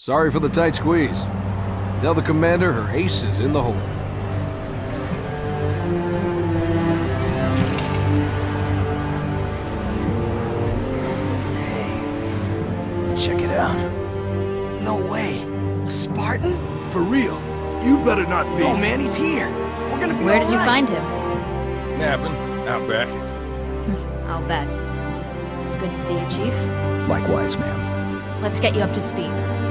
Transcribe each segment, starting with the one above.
Sorry for the tight squeeze. Tell the commander her ace is in the hole. Hey, check it out. No way. A Spartan? For real. You better not be. Oh man, he's here. We're gonna be Where all did you right. find him? Napping, out back. I'll bet. It's good to see you, Chief. Likewise, ma'am. Let's get you up to speed.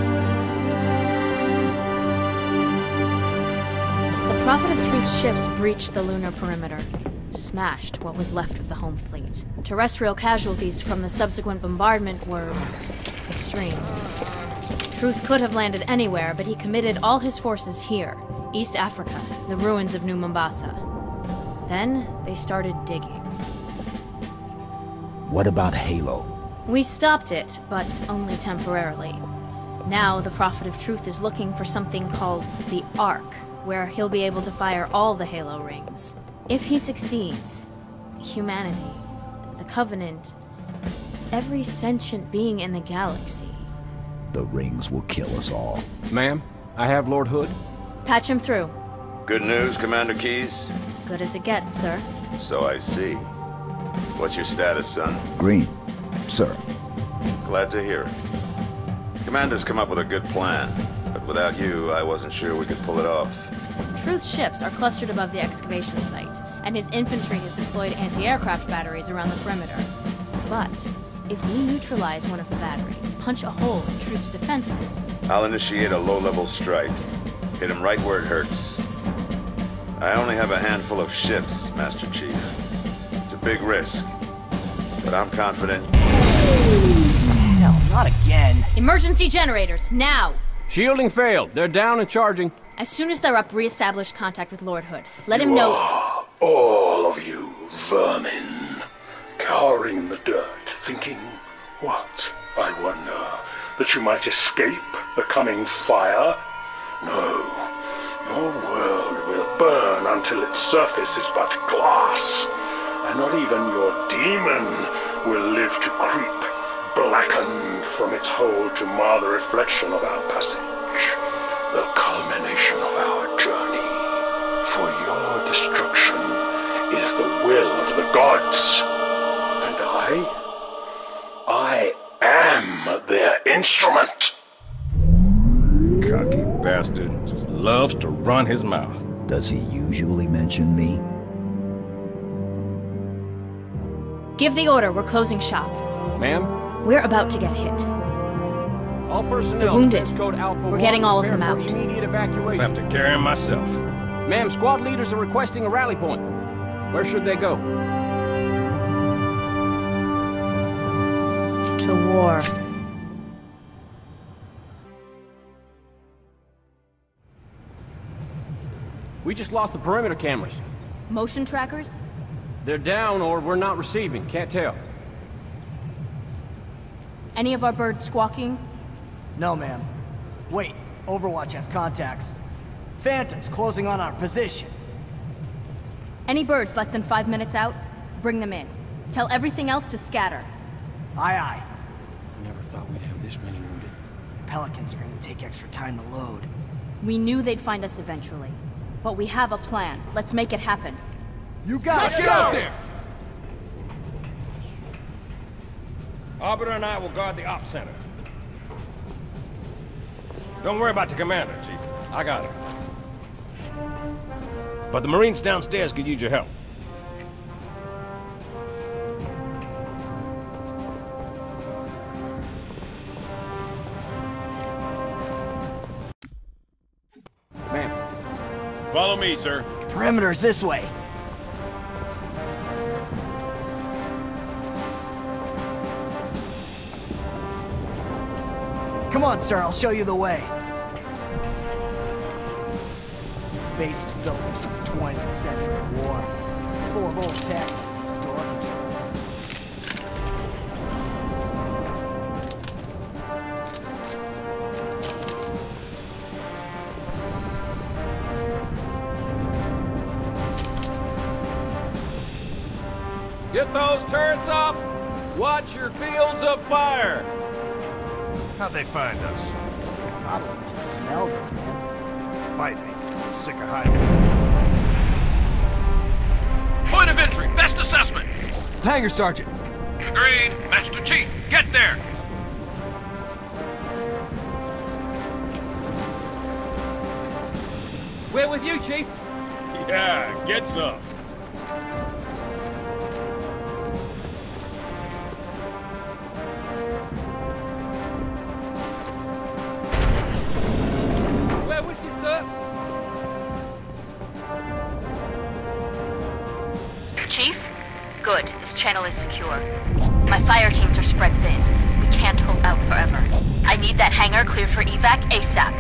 The Prophet of Truth's ships breached the lunar perimeter, smashed what was left of the home fleet. Terrestrial casualties from the subsequent bombardment were extreme. Truth could have landed anywhere, but he committed all his forces here, East Africa, the ruins of New Mombasa. Then they started digging. What about Halo? We stopped it, but only temporarily. Now the Prophet of Truth is looking for something called the Ark, where he'll be able to fire all the Halo rings. If he succeeds, humanity, the Covenant, every sentient being in the galaxy. The rings will kill us all. Ma'am, I have Lord Hood. Patch him through. Good news, Commander Keyes? Good as it gets, sir. So I see. What's your status, son? Green, sir. Glad to hear it. Commander's come up with a good plan, but without you, I wasn't sure we could pull it off. Truth's ships are clustered above the excavation site, and his infantry has deployed anti-aircraft batteries around the perimeter. But if we neutralize one of the batteries, punch a hole in Truth's defenses... I'll initiate a low-level strike. Hit him right where it hurts. I only have a handful of ships, Master Chief. It's a big risk, but I'm confident. Hell, not again. Emergency generators, now! Shielding failed. They're down and charging. As soon as they're up, re-establish contact with Lord Hood. Let him know... All of you vermin, cowering in the dirt, thinking, what, I wonder, that you might escape the coming fire? No, your world will burn until its surface is but glass, and not even your demon will live to creep, blackened from its hole to mar the reflection of our passage, the culmination of our journey. For your destruction is the will of the gods, and I am their instrument. Cocky bastard just loves to run his mouth. Does he usually mention me? Give the order, we're closing shop. Ma'am? We're about to get hit. All personnel. The wounded. Code Alpha We're getting all of prepare them for out. Immediate I'll evacuation. have to carry him myself. Ma'am, squad leaders are requesting a rally point. Where should they go? To war. We just lost the perimeter cameras. Motion trackers? They're down or we're not receiving. Can't tell. Any of our birds squawking? No, ma'am. Wait, Overwatch has contacts. Phantoms closing on our position. Any birds less than 5 minutes out? Bring them in. Tell everything else to scatter. Aye, aye. Never thought we'd have this many wounded. Pelicans are gonna take extra time to load. We knew they'd find us eventually. But we have a plan. Let's make it happen. You got it! Get out there! Arbiter and I will guard the op center. Don't worry about the commander, Chief. I got him. But the Marines downstairs could use your help. Ma'am. Follow me, sir. Perimeter's this way. Come on, sir, I'll show you the way. Base was built for some 20th century war. It's full of old tech, like these door controls. Get those turrets up! Watch your fields of fire! How'd they find us? Probably just smelled it, man. Bite me. Sick of hiding. Point of entry, best assessment. Hangar, Sergeant. Agreed. Master Chief, get there. We're with you, Chief. Yeah, get some. We're with you, sir. Chief? Good. This channel is secure. My fire teams are spread thin. We can't hold out forever. I need that hangar clear for evac ASAP.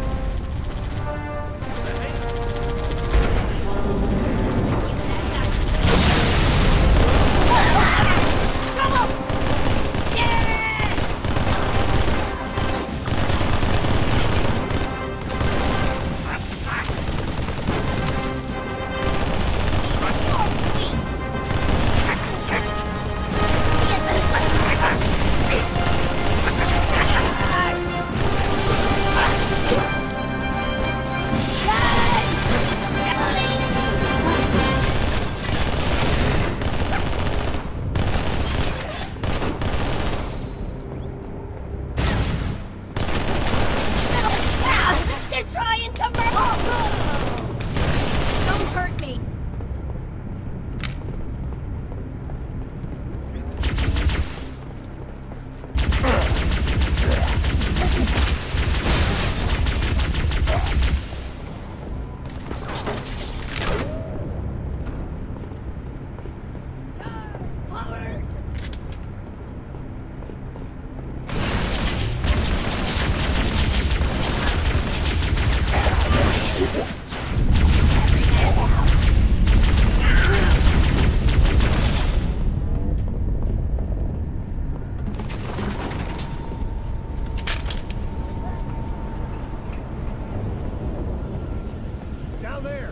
Down there.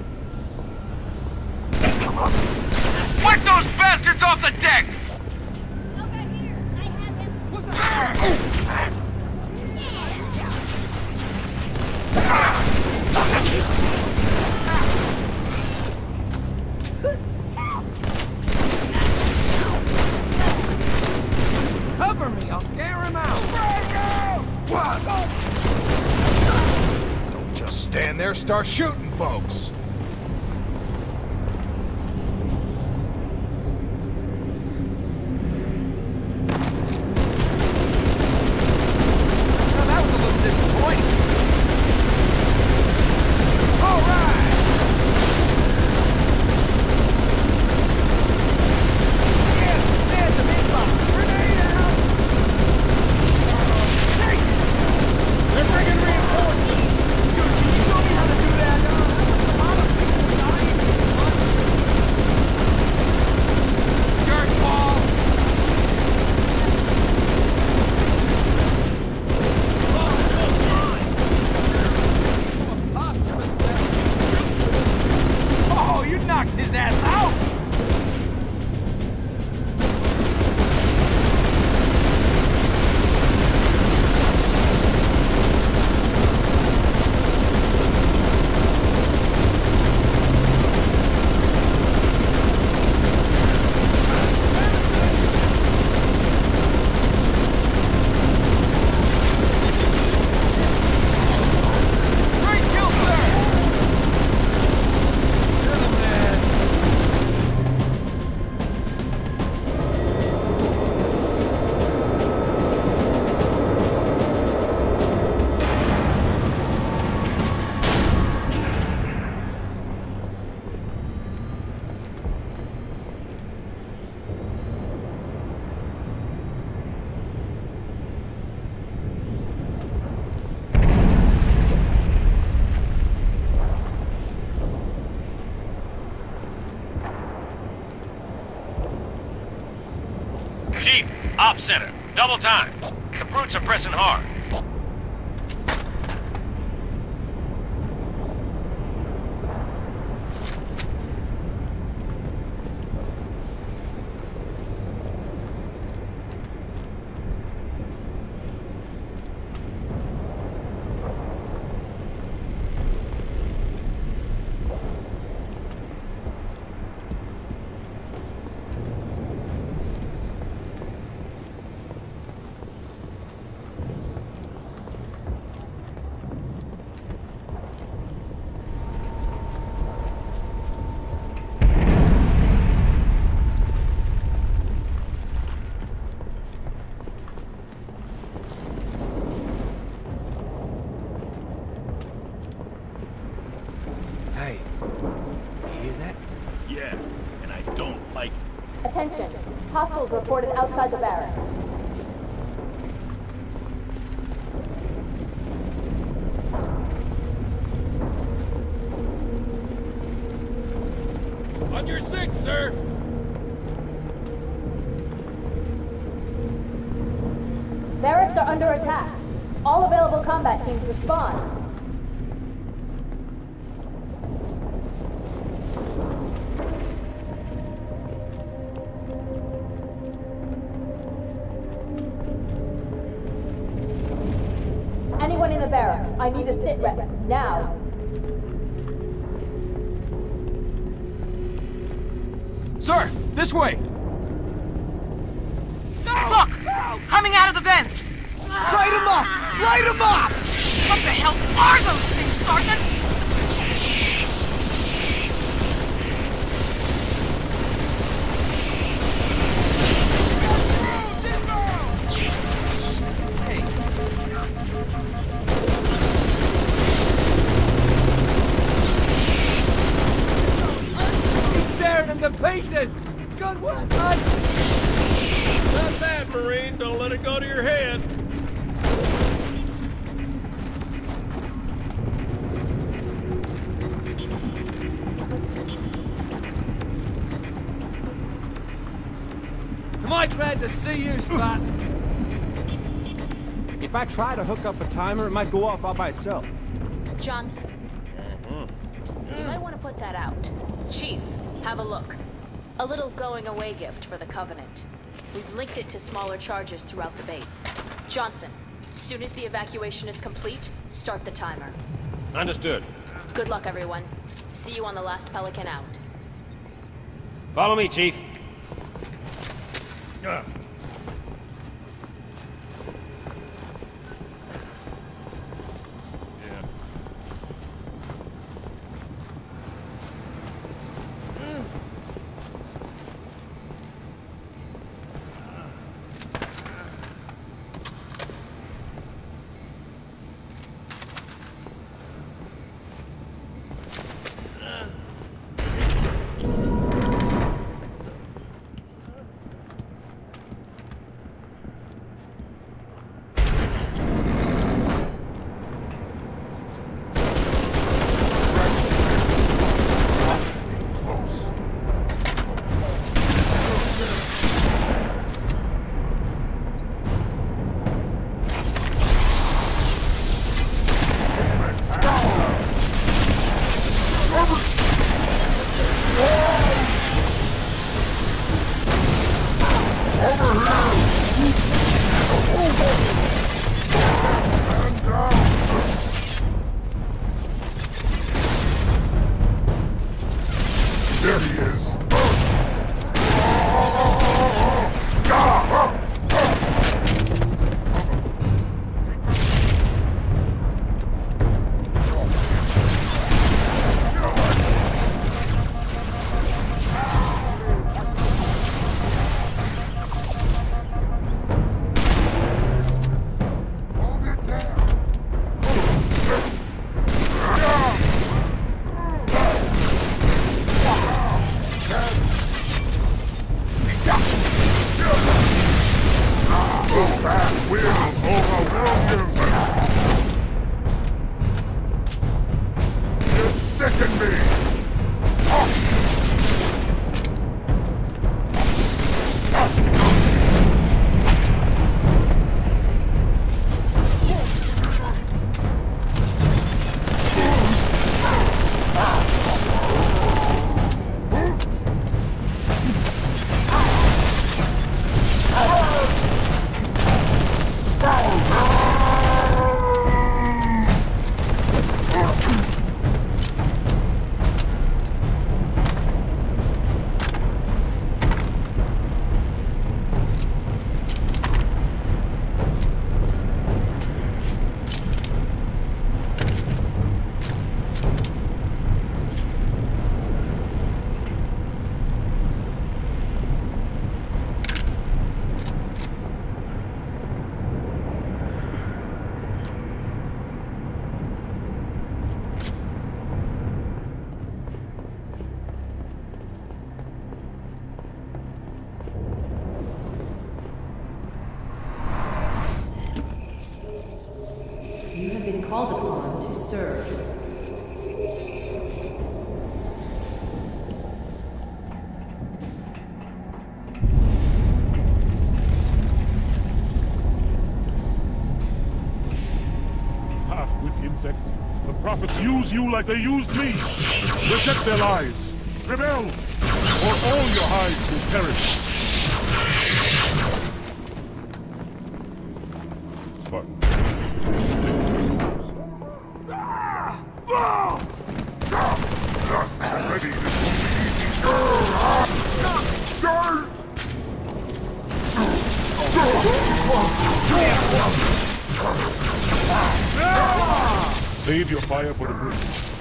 Wipe those bastards off the deck! Cover me. I'll scare him out. Don't just stand there, start shooting, folks. Well, that was a little disappointing. All right. There's the big box. Grenade out. They're bringing reinforcements. Dude, can you show me how to do that? Dirt ball. Oh, you knocked his ass out. Great kill, sir! You're the man. Chief, Op Center, double time. The brutes are pressing hard. Hostiles reported outside the barracks. On your six, sir! Barracks are under attack. All available combat teams respond. Anyone in the barracks, I need a sit rep. Now. Sir, this way! Look! Coming out of the vents! Light him up! Light him up! What the hell are those things, Sergeant? To pieces! Good work, bud! Not bad, Marine. Don't let it go to your head. Am I glad to see you, Spot? If I try to hook up a timer, it might go off all by itself. Johnson. You might want to put that out. Chief, have a look. A little going-away gift for the Covenant. We've linked it to smaller charges throughout the base. Johnson, as soon as the evacuation is complete, start the timer. Understood. Good luck, everyone. See you on the last Pelican out. Follow me, Chief. You have been called upon to serve. Half-wit insects. The prophets use you like they used me. Reject their lies. Rebel, or all your hides will perish. Spartan. Ready, this will be easy. Save your fire for the brute.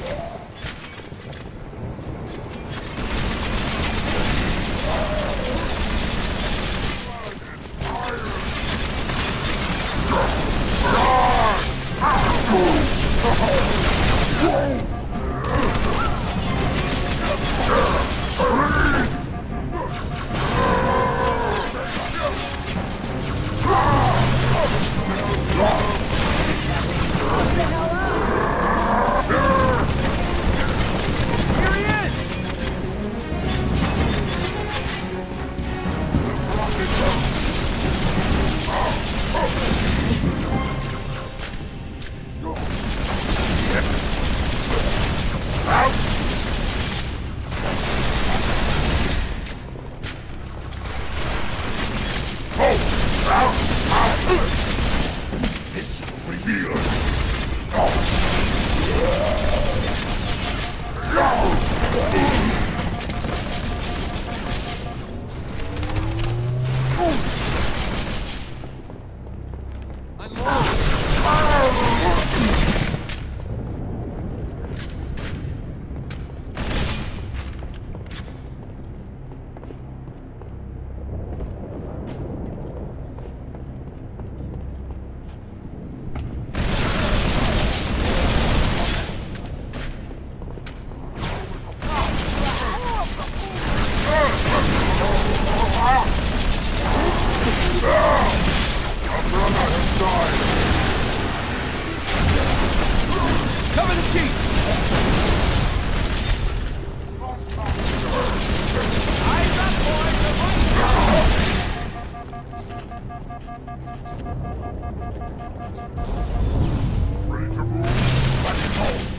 This reveals. Cover the chief! Eyes up, boys! Ready to move? Let's go!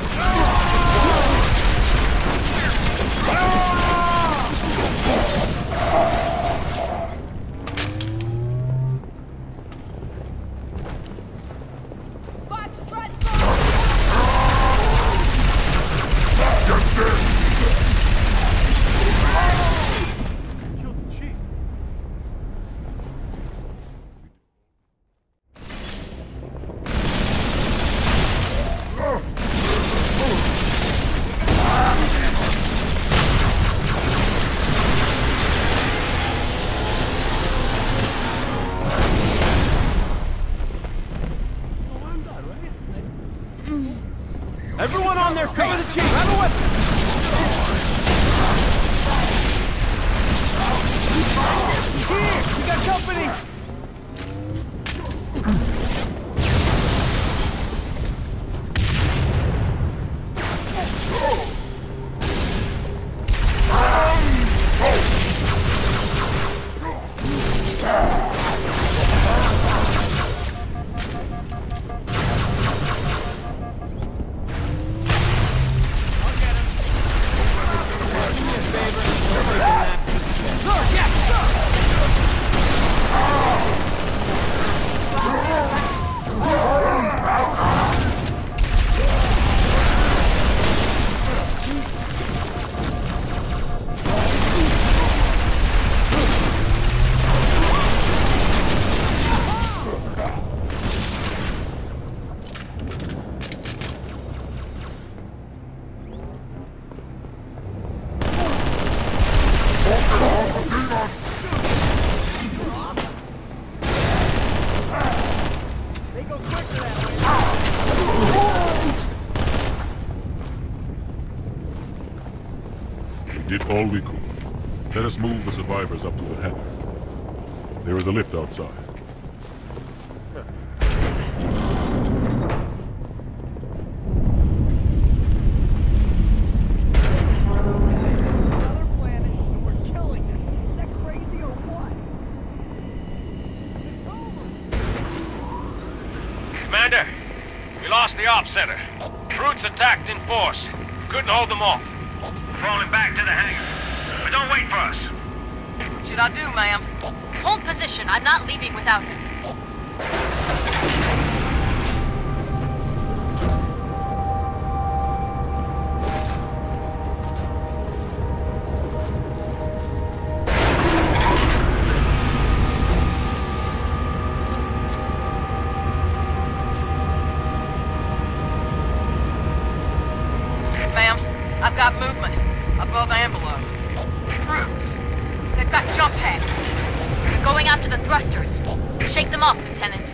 Everyone on their feet! Cover the chief! Have a weapon! He's here! We got company! We did all we could. Let us move the survivors up to the hangar. There is a lift outside. Commander, we lost the ops center. Brutes attacked in force. Couldn't hold them off. Falling back to the hangar. But don't wait for us. What should I do, ma'am? Hold position. I'm not leaving without him. Ma'am, I've got movement above envelope. Brutes. They've got jump pads. They're going after the thrusters. Shake them off, Lieutenant.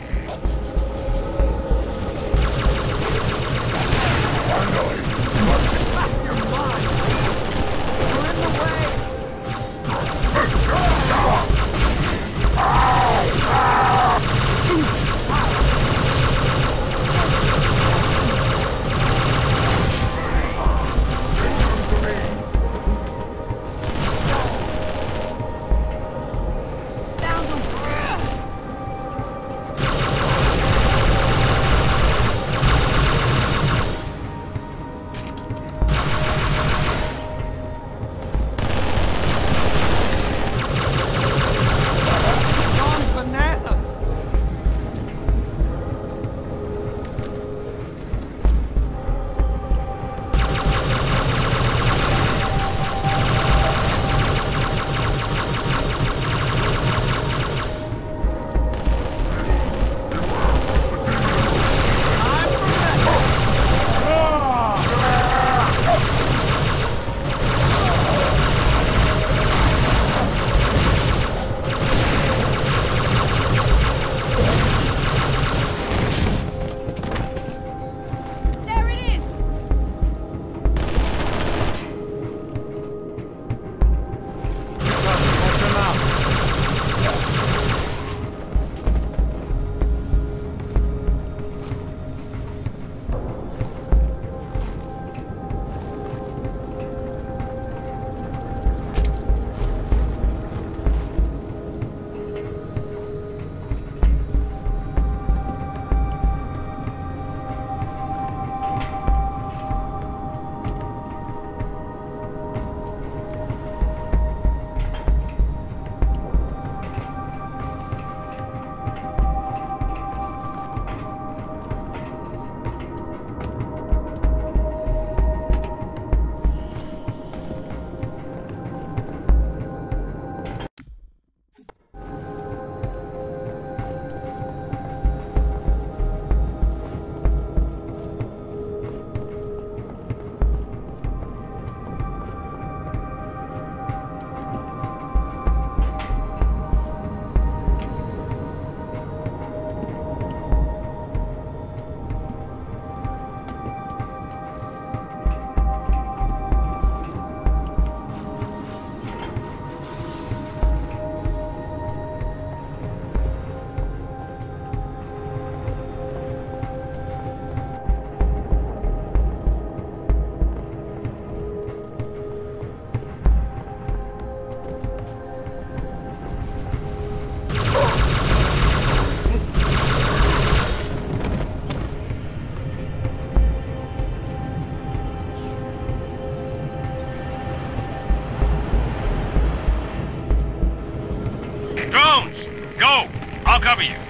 Drones, go! I'll cover you.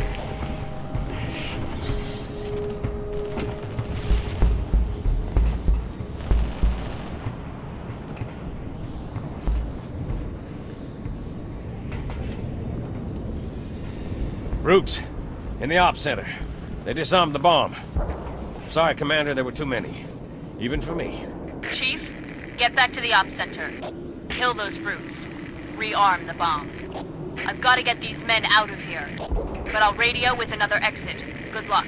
Brutes, in the ops center. They disarmed the bomb. Sorry, Commander, there were too many. Even for me. Chief, get back to the ops center. Kill those brutes. Rearm the bomb. I've got to get these men out of here. But I'll radio with another exit. Good luck.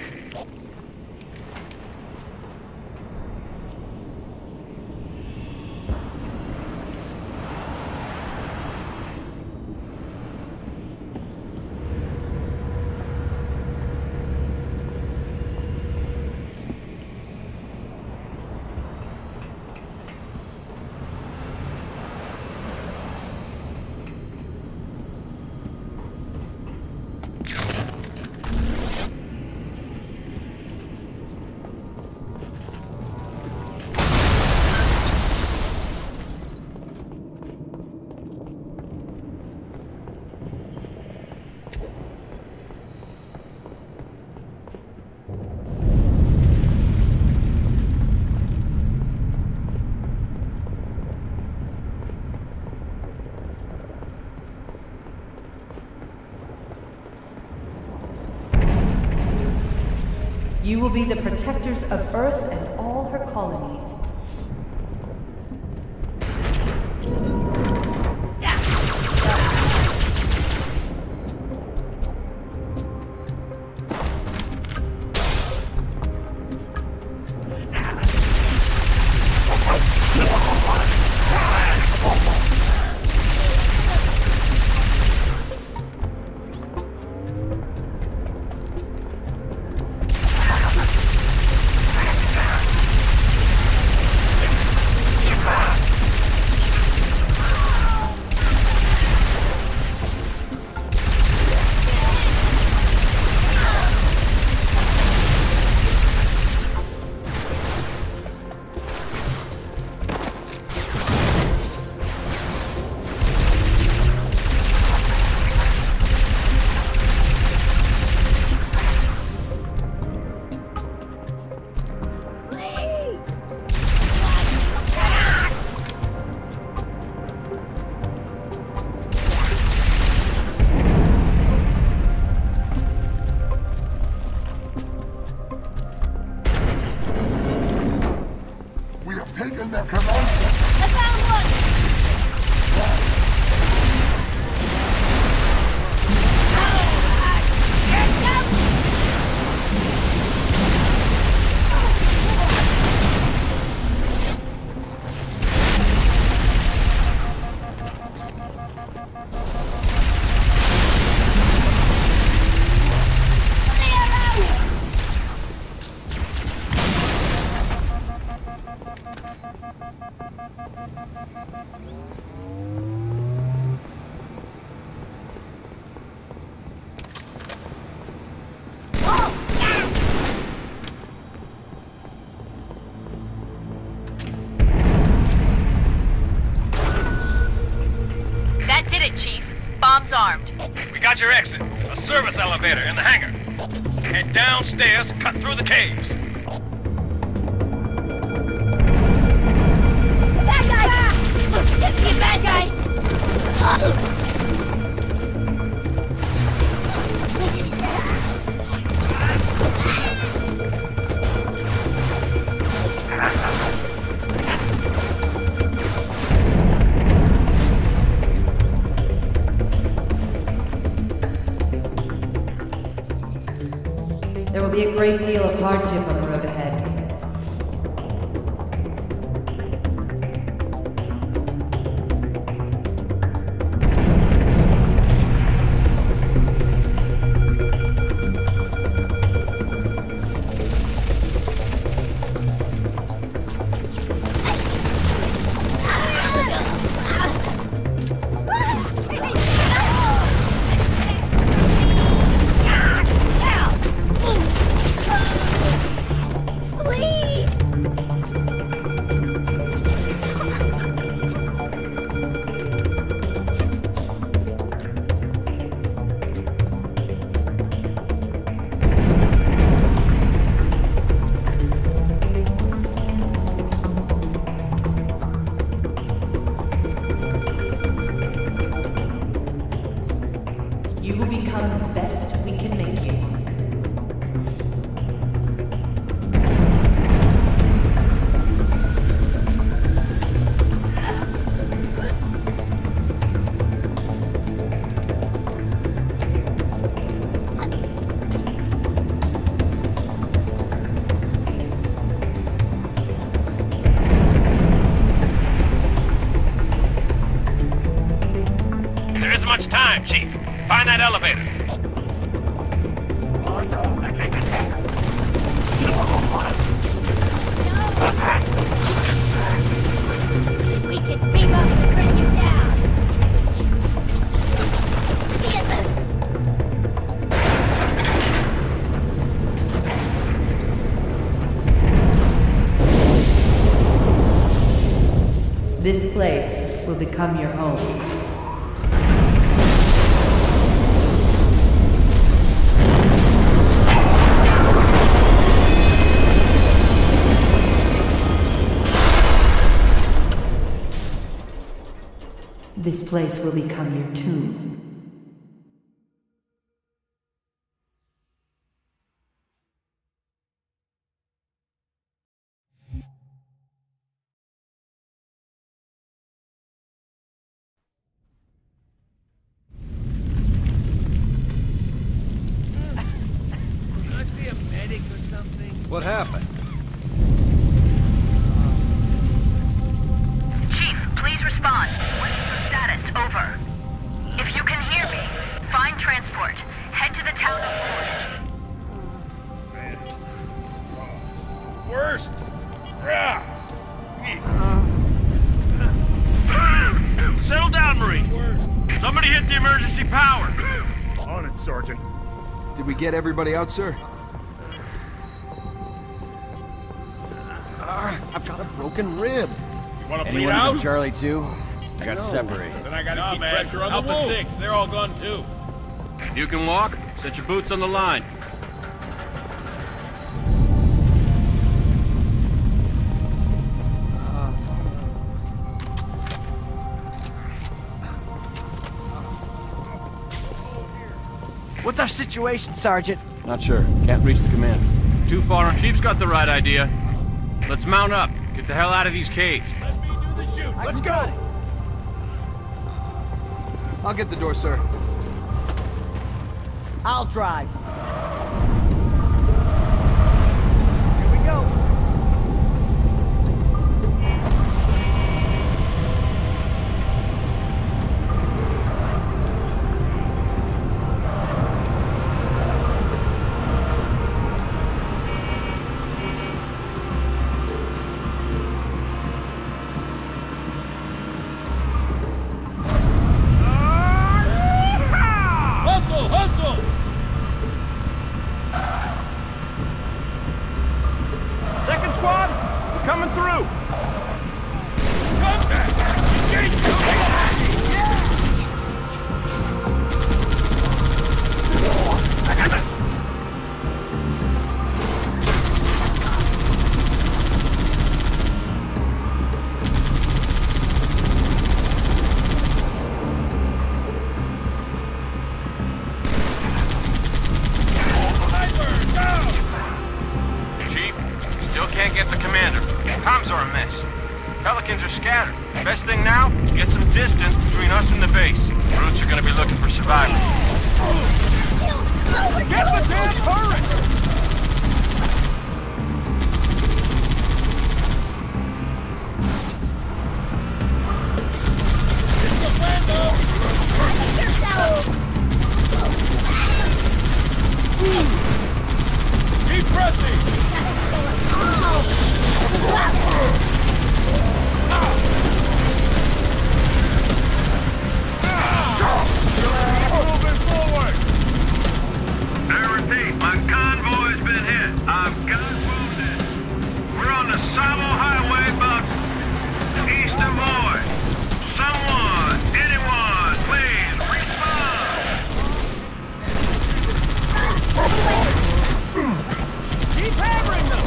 You will be the protectors of Earth and all her colonies. Taken their command center. I found That did it, Chief. Bomb's armed. We got your exit. A service elevator in the hangar. Head downstairs, cut through the caves. Bad guy! You bad guy! There will be a great deal of hardship on the road ahead. You will become the best we can make you. There isn't much time, Chief. Find that elevator. We can team up and bring you down! This place will become your home. This place will become your tomb. What happened? Chief, please respond. What is your status? Over. If you can hear me, find transport. Head to the town of Ford. This is the worst. Yeah. Settle down, Marine. Somebody hit the emergency power. On it, Sergeant. Did we get everybody out, sir? I've got a broken rib. You want to bleed Anyone out? from Charlie 2? I got separated. Then I gotta keep man. pressure on Alpha the wound. 6, they're all gone too. You can walk. Set your boots on the line. What's our situation, Sergeant? Not sure. Can't reach the commander. Too far. Chief's got the right idea. Let's mount up. Get the hell out of these caves. Let me do the shoot. Let's go! I'll get the door, sir. I'll drive. Here we go. Hustle, hustle! Second squad, we're coming through. Contact! Engage! Chief, still can't get the commander. Comms are a mess. Pelicans are scattered. Best thing now, get some distance between us and the base. Brutes are gonna be looking for survivors. Get the damn turret! Keep pressing! Moving forward! I repeat, my convoy's been hit. I've got wounded. We're on the Savo Highway about east of Moy. Someone, anyone, please respond! Keep hammering them!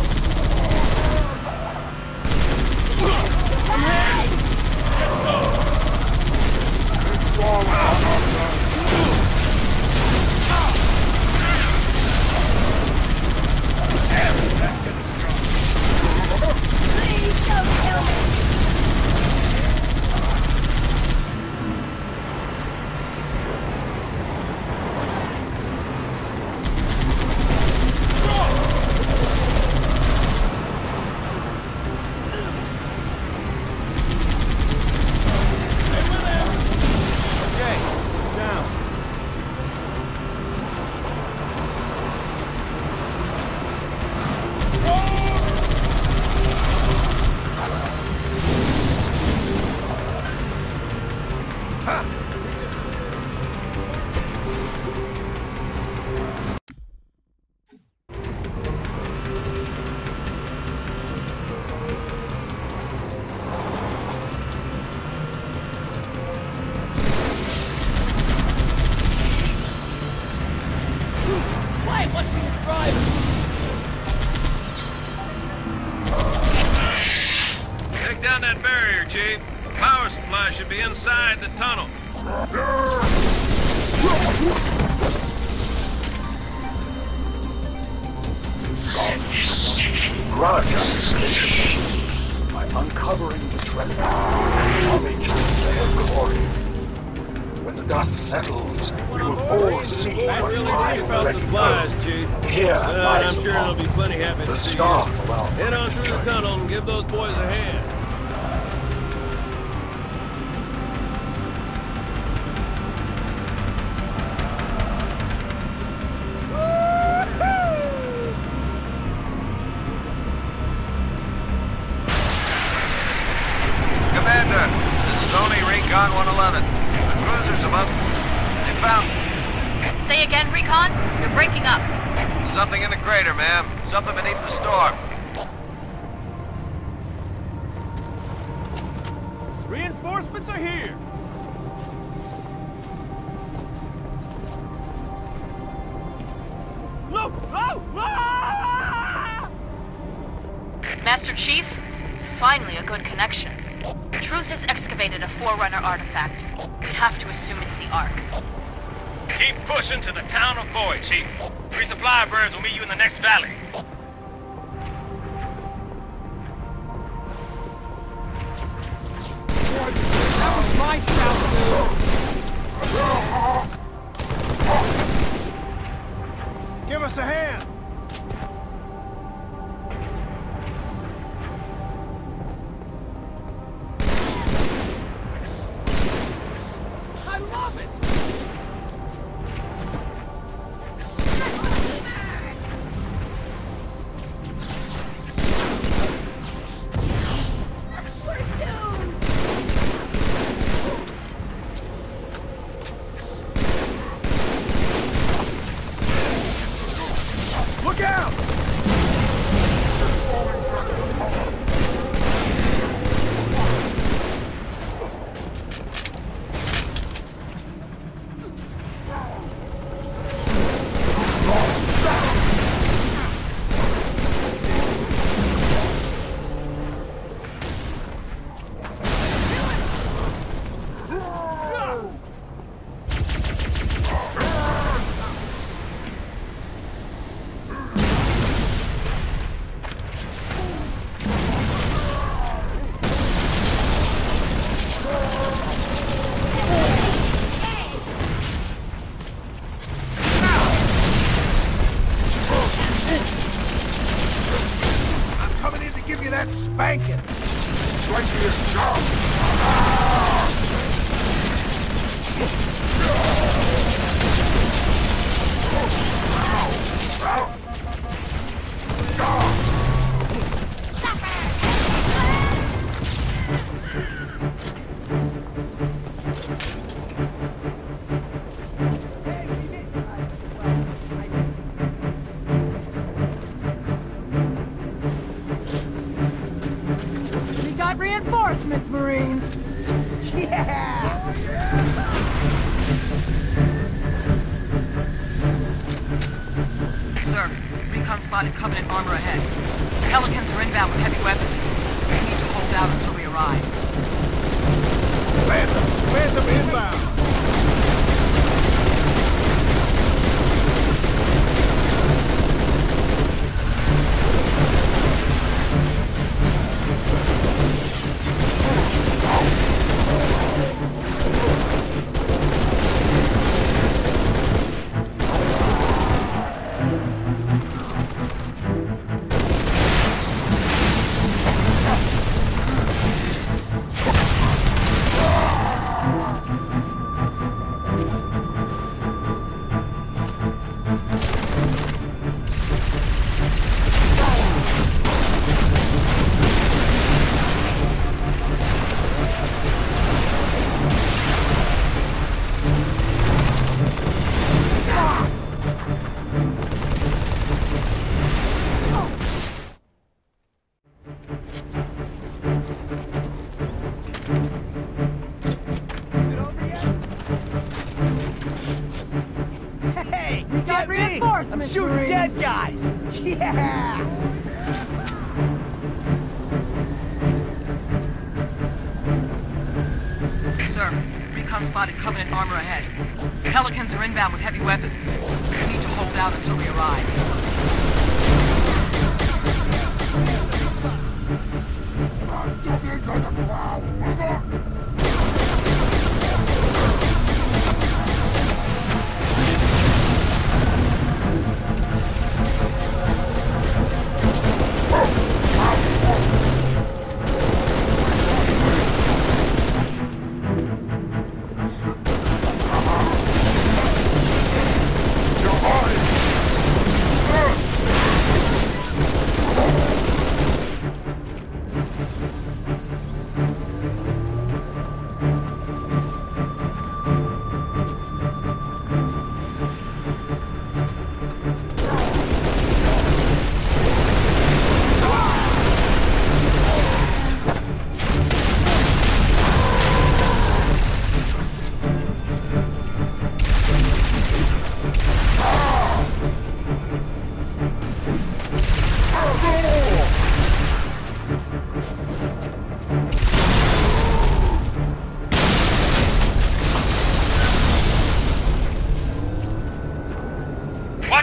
Please don't kill me! Wait, watch me drive! Take down that barrier, Chief. Power supply should be inside the tunnel. Grant by uncovering the treasure and rummage their quarry. when the dust settles, we will all see what my already supplies, know. Chief. Here lies I'm sure there'll be plenty happy the to see start you. of our Head on through the journey. tunnel and give those boys a hand. Commander, this is only Recon 111. The cruiser's above. They found Say again, Recon? You're breaking up. something in the crater, ma'am. Something beneath the storm. Reinforcements are here! Look! Oh! Ah! Master Chief, finally a good connection. Truth has excavated a Forerunner artifact. We have to assume it's the Ark. Keep pushing to the town of Void, Chief. Resupply birds will meet you in the next valley. That was my scout, dude! Give us a hand! I love it! Look out! Give you that spanking! Right to your job! We got reinforcements, Marines! Yeah! Sir, Recon spotted Covenant armor ahead. Pelicans are inbound with heavy weapons. We need to hold out until we arrive. Phantom inbound! Hey, We got get me! reinforcements, I'm shooting Marines. dead guys! Yeah! Sir, Recon spotted Covenant armor ahead. Pelicans are inbound with heavy weapons. We need to hold out until we arrive.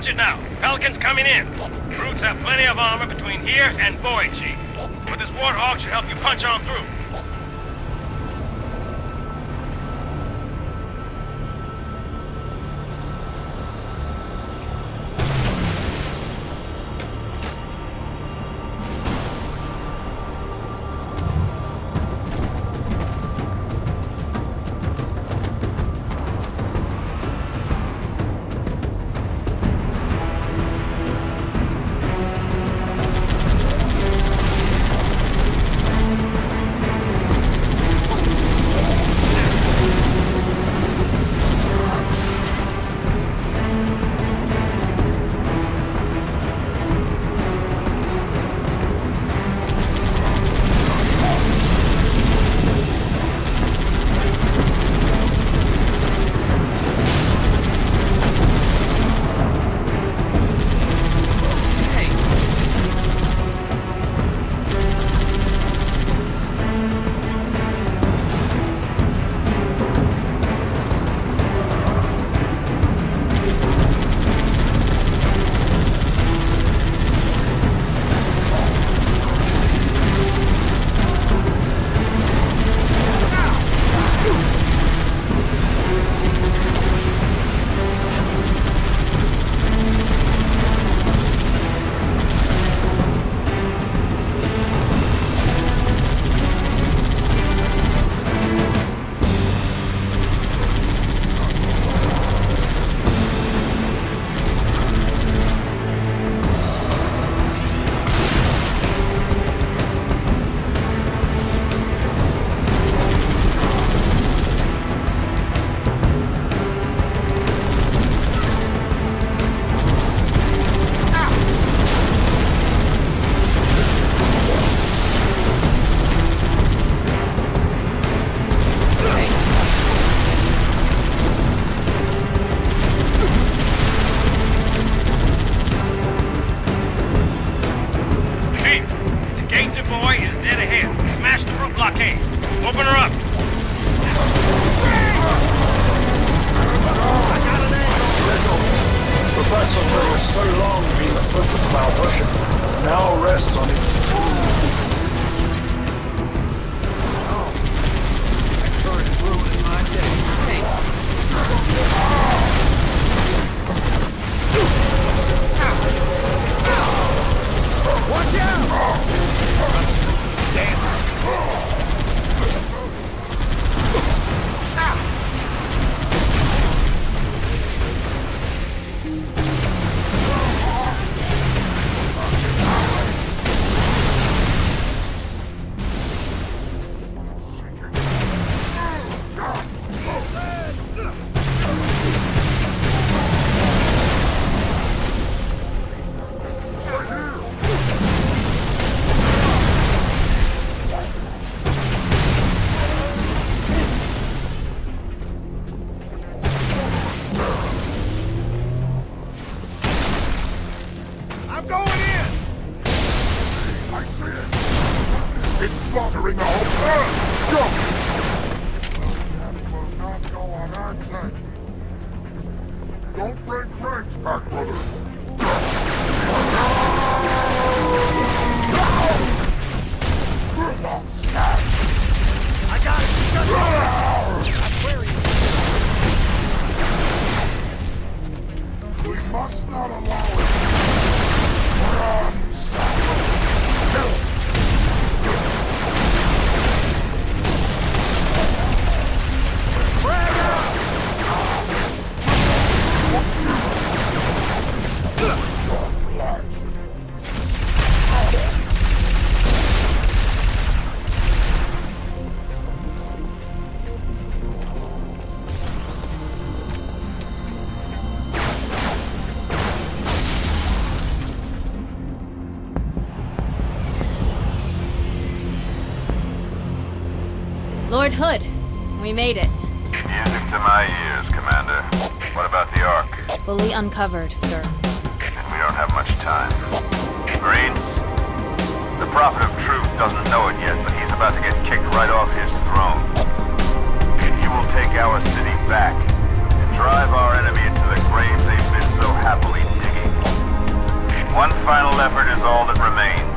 Watch it now. Pelican's coming in. Brutes have plenty of armor between here and Void, Chief. But this Warthog should help you punch on through. slaughtering the whole earth! Go! That will not go unanswered. Don't break ranks, back brothers. Not snap. I got it! I swear he... We must not allow it. Run, Samuel. Lord Hood, we made it. Music to my ears, Commander. What about the Ark? Fully uncovered, sir. And we don't have much time. Marines, the Prophet of Truth doesn't know it yet, but he's about to get kicked right off his throne. You will take our city back and drive our enemy into the graves they've been so happily digging. final effort is all that remains.